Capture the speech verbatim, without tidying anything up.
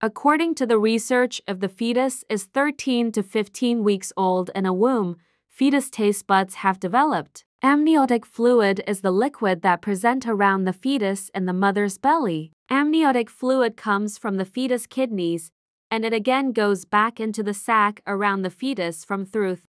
According to the research, if the fetus is thirteen to fifteen weeks old in a womb, fetus taste buds have developed. Amniotic fluid is the liquid that presents around the fetus in the mother's belly. Amniotic fluid comes from the fetus kidneys, and it again goes back into the sac around the fetus from through